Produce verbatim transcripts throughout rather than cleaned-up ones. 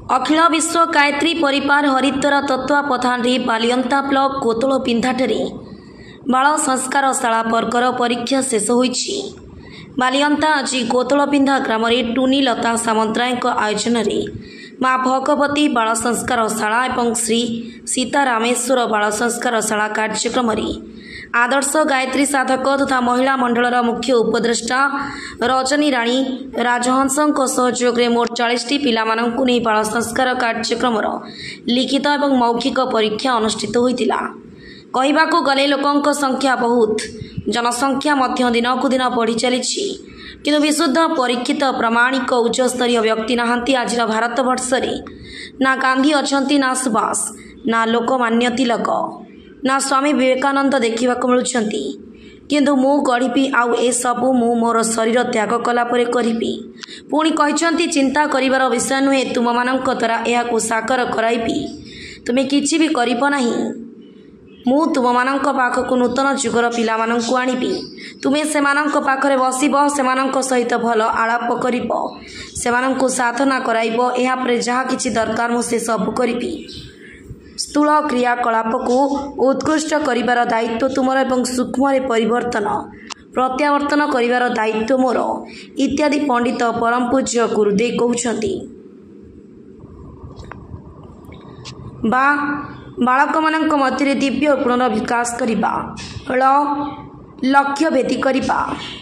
अखिल विश्व गायत्री परिवार हरिद्वार तत्वावधान बालियंता ब्लॉक कोतल पिंधाठे बाल संस्कार शाला वर्गर परीक्षा शेष होईछि। बालियंता आज कोतल पिंधा ग्राम टुनी लता सामंतराय आयोजन में माँ भगवती बाल संस्कार शाला और श्री सीतारामेश्वर बाल संस्कार शाला कार्यक्रम आदर्श गायत्री साधक तथा महिला मंडलर मुख्य उपदेष्टा रजनी राणी राजहंसों सहयोग में मोट चालीस पिलामानंकु नहीं बाल संस्कार कार्यक्रम लिखित और मौखिक परीक्षा अनुष्ठित होइतिला। कहबाकू गले लोकों संख्या बहुत जनसंख्या मध्य दिन को दिन बढ़ी चली किंतु विशुद्ध परीक्षित प्रमाणिक उच्चस्तरीय व्यक्ति नहांती आज भारत वर्ष ना गांधी अछंती ना सुभाष ना लोकमान्य तिलक ना स्वामी विवेकानंद देखा मिलुंट किंतु मु गढ़ी आउ ए सबू मु मोर शरीर त्याग कलापर करी पुणी कहते चिंता करिवार विषय नुहे तुम मान द्वारा यह साकार कराइबी तुम्हें किसी भी करना मु तुम मान पाखक नूतन जुगर पिला मानू आनिबी तुम्हें से पाखरे बसब से सहित भल आलाप कर साधना कराइब यापर जहाँ किसी दरकार मुझे सब करी स्थूल क्रियाकलाप को उत्कृष्ट करिवार दायित्व तुमर एवं सूक्ष्म परिवर्तन प्रत्यावर्तन करिवार दायित्व मोर इत्यादि पंडित परम पूज्य गुरुदेव कहउछंती। बा बालक मानक मध्य दिव्य गुणर विकास करिबा ल लक्ष्य भेदी करिबा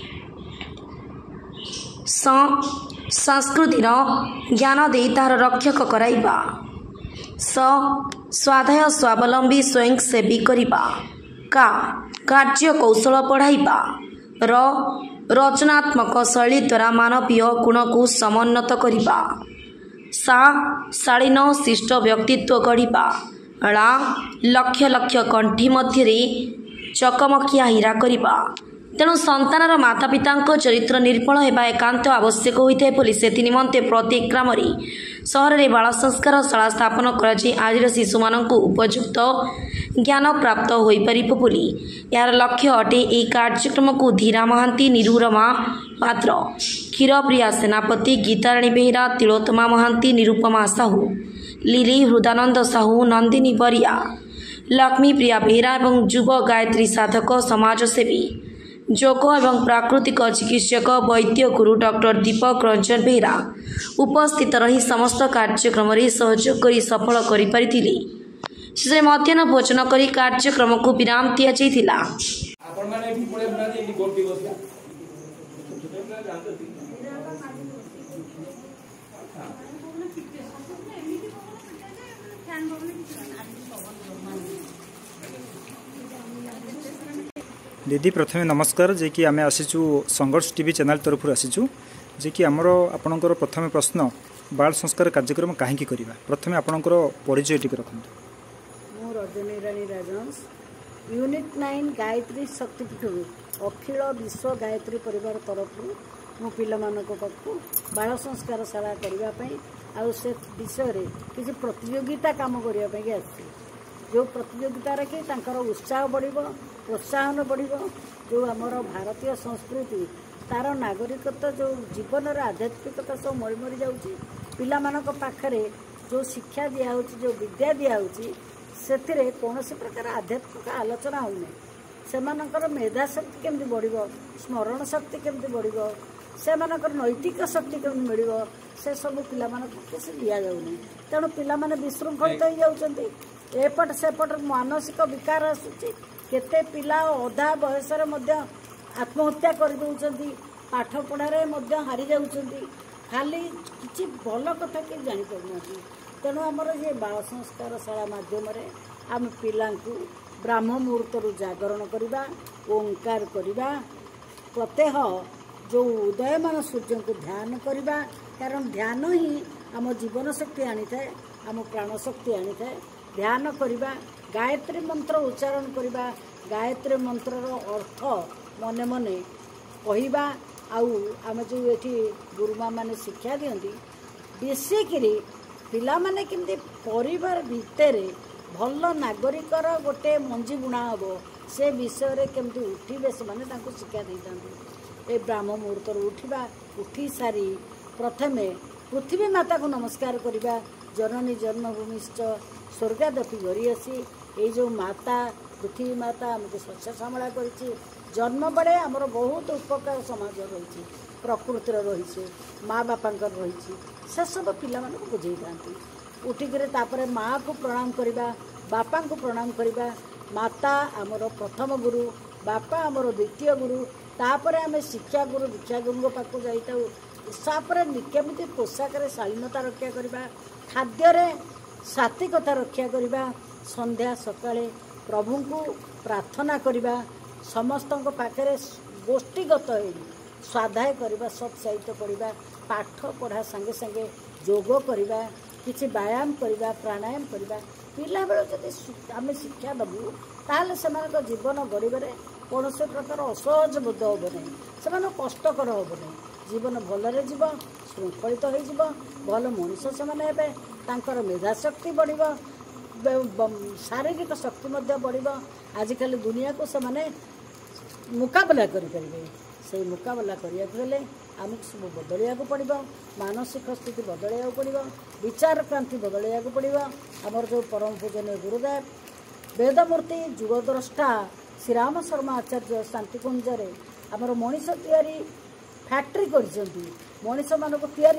संस्कृतिर ज्ञान दे तार रक्षक कराइबा स स्वाध्याय स्वावलंबी स्वयं सेवी करिबा का कार्य कौशल पढ़ाइबा र रचनात्मक शैली द्वारा मानवीय गुण को समुन्नत करिबा सा शालीन शिष्ट व्यक्तित्व गढ़िबा ला लक्ष लक्ष कंठी मध्य चकमकिया हीरा करिबा तेणु संतानर माता पिता चरित्र निर्मल होगा एकांत आवश्यक होता है से निमंते प्रत्येक ग्राम सहर में बाल संस्कार शाला स्थापन कर आज शिशु मान उपयुक्त ज्ञान प्राप्त हो पार यार लक्ष्य अटे यह कार्यक्रम को धीरा महांती निरुरमा पात्र क्षीरप्रिया सेनापति गीताराणी बेहेरा तिलोत्तमा महांती निरुपमा साहू लिली हृदानंद साहू नंदिनी बरिया लक्ष्मी प्रिया बेहेरा और युव गायत्री साधक समाजसेवी योग एवं प्राकृतिक चिकित्सक वैद्य गुरु डॉक्टर दीपक रंजन बेहेरा उपस्थित रही समस्त कार्यक्रम सहयोग कर सफल कर मध्याह्न भोजन कर कार्यक्रम को विराम दि जाइथिला। दीदी प्रथमे नमस्कार जे कि आमे आसीचु संघर्ष टीवी चैनल तरफ आसीचु जे कि आमर आपणकर प्रथम प्रश्न बाल संस्कार कार्यक्रम कहीं करवा प्रथमे आपणकर परिचय टिके रखंतु। मु रजनी रानी राजहंस यूनिट नाइन गायत्री शक्तिपीठ अखिल विश्व गायत्री परिवार तरफ मु पिला मानक पाखु बाल संस्कार शाला करने आउ से विषय रे किसी प्रतियोगिता काम करने आसी जो प्रतियोगिता कि तांकर उत्साह बढ़ प्रोत्साहन बढ़ जो आमर भारतीय संस्कृति तार नागरिकता जो जीवन आध्यात्मिकता सब मरी मरी जाऊँगी पिला मानक पाखरे जो शिक्षा दिया जो विद्या दिया से कौन प्रकार आध्यात्मिक आलोचना होना से मेधा शक्ति केमती बढ़ स्मरण शक्ति केमती बढ़ से नैतिक शक्ति केमती मिल से सब पिला किसी दि जाऊनी तेणु पिला विशृंखलित हो जाती एपट सेपट मानसिक विकार आसूची केते पिला अधा बयस आत्महत्या कर दउचंती पाठ पढ़ारे हारी जाउचंती खाली किसी भल कथा कि जानी पारना तेणु आमर ये बाल संस्कार शाला माध्यम आम पिला ब्राह्म मुहूर्त जागरण करवा ओंकार करवा प्रत्यह जो उदयमान सूर्य को ध्यान करवा कारण ध्यान ही आम जीवन शक्ति आनी थाए आम प्राण शक्ति आनी थाए ध्यान करवा गायत्री मंत्र उच्चारण करवा गायत्री मंत्र अर्थ मने मने कहवा आउ आम जो ये गुरुमा माने शिक्षा दियंती बेसिकरी पिला माने केमती परिवार भितर भल नागरिकर गोटे मंजी बुणा हम से विषय केमती उठिबे से माने तांको शिक्षा देता ए ब्राह्म मुहूर्त उठा उठी सारी प्रथमे पृथ्वी माता को नमस्कार करवा जननी जन्मभूमिश्च स्वर्गादपि गरीयसी ये जो माता पृथ्वी माता आमको शस्य श्यामला कर जन्म बड़े आमर बहुत उपकार समाज रही प्रकृतिर रही माँ बापांकर रही से सब पिला बुझे था उठिक माँ को प्रणाम करवा बापा को प्रणाम करवा माता आमर प्रथम गुरु बापा आमर द्वितीय गुरु तापर आम शिक्षा गुरु दीक्षा गुरु पाक जापर केमी पोशाक शालीनता रक्षा करवा खाद्य सात्विकता रक्षा करवा संध्या सकाळे प्रभु को प्रार्थना करवा समस्त पाखे गोष्ठीगत स्वाध्याय करवा सत्साहित्य पढ़ा पाठ पढ़ा संगे संगे योग करवा किसी व्यायाम करवा प्राणायाम करवा पिला बेले जदि आम शिक्षा दबू ताहले से जीवन गढ़वे कौन से प्रकार असहज बोध हम ना से कष्टकर हम ना जीवन भलरे जीव श्रृंखलित हो भल मनीष से मेधाशक्ति बढ़ शारीरिक शक्ति बढ़ आजिकल दुनिया को से मुकाबला करें से मुकाबला करने आमको सब बदलिया पड़ो मानसिक स्थिति बदलिया पड़ो विचार क्रांति बदलिया पड़ो आमर जो परम पूजनीय गुरुदेव वेदमूर्ति जुगद्रष्टा श्रीराम शर्मा आचार्य शांतिकुंजरे आमर मनीष तैयारी फैक्ट्री कर मनीष मान को तैयारी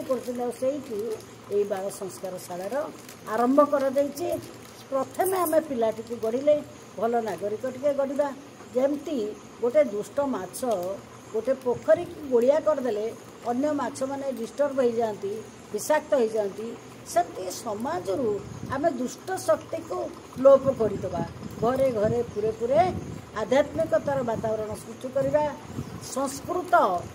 कर बाल संस्कार शालार आरंभ कर प्रथम आम पिलाटी गढ़ले भल नागरिक टे गढ़ा जमती गोटे दुष्ट माछ गोटे पोखरी की गोड़िया करदे अन्य माछ मैंने डिस्टर्ब हो जाती विषाक्त हो जाती सेमती समाज आम दुष्ट शक्ति को लोप करदे घरे घरे पूरे पूरे आध्यात्मिकतार वातावरण सृष्टि करवा संस्कृत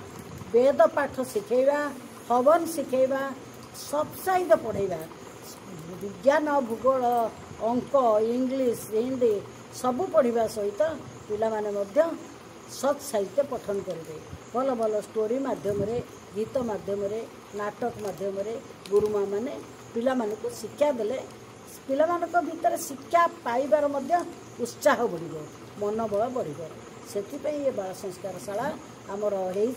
वेद पाठ शिखेवा हवन शिखेवा सत्साहित्य पढ़ेवा विज्ञान भूगोल अंक इंग्लिश हिंदी सबू पढ़ा सहित पिला माने मध्य सत्साहित्य पठन करेंगे भल भल स्टोरी मध्यम गीत मध्यम नाटक मध्यम गुरुमा माने पिला माने को शिक्षा देले पिला मानक भीतर शिक्षा पाइबार मध्य उत्साह बढ़ मनोबल बढ़ से ये बाल संस्कार शाला आमर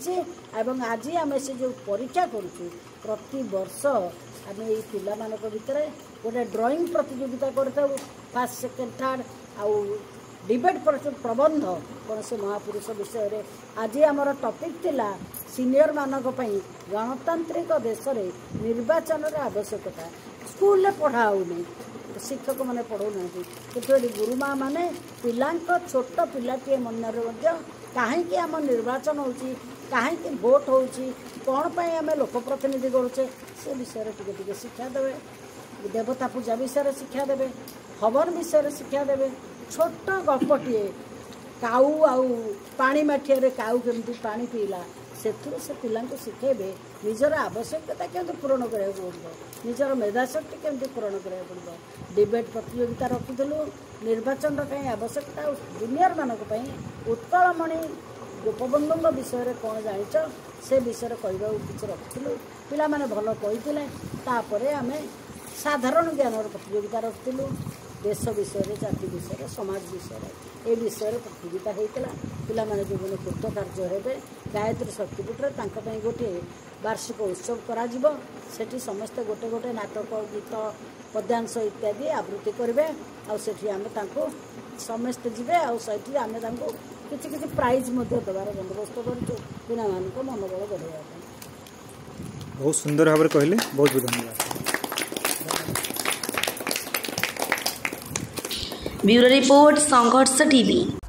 हो आज आम से जो परीक्षा करुँ प्रति वर्ष आम ये पिला मानक भीतर गोटे ड्राइंग प्रतियोगिता करता फर्स्ट सेकेंड थर्ड आउ डिबेट प्रबंध कौन से महापुरुष विषय रे आज आमर टॉपिक थिला सीनियर मानक पई गणतांत्रिक देश रे निर्वाचन आवश्यकता स्कूल पढ़ा होनी शिक्षक मैंने पढ़ाऊना कि गुरुमा मैंने पिला छोट पिलाटे मन कहीं आम निर्वाचन हो कहीं भोट हो कौन पाई आम लोकप्रतिनिधि करुचे से विषय टे शिक्षा देवे देवता पूजा विषय शिक्षा देवे हवन विषय शिक्षा देवे छोट गल्पटे काऊ आउ पानी माठिया काऊ केमती पानी पीला से से पिला शिखेबे निजर आवश्यकता केमती पूरण करा पड़ो निजर मेधाशक्ति केमती पूरण करा पड़ो डिबेट प्रतियोगिता रखुलु निर्वाचन कहीं आवश्यकता जूनियर मानक उत्कलमणि गोपबंधु विषय कौन जाच से विषय कहवा किसी रखुलु पिला माने भल कही आम साधारण ज्ञान प्रतियोगिता रखुलु देश विषय जाति विषय समाज विषय ए विषय प्रतियोगिता होता पिला माने जो कृत कार्य हे गायत्री शक्तिपीठ गोटे वार्षिक उत्सव करी समस्ते गोटे गोटे नाटक गीत पद्यांश इत्यादि आवृत्ति करेंगे आम समस्ते जीवे आम किसी किसी प्राइज देवार बंदोबस्त कर पिला मनोबल बढ़ाया बहुत सुंदर भाव कहले बहुत बहुत धन्यवाद। Bureau report Sangharsh TV.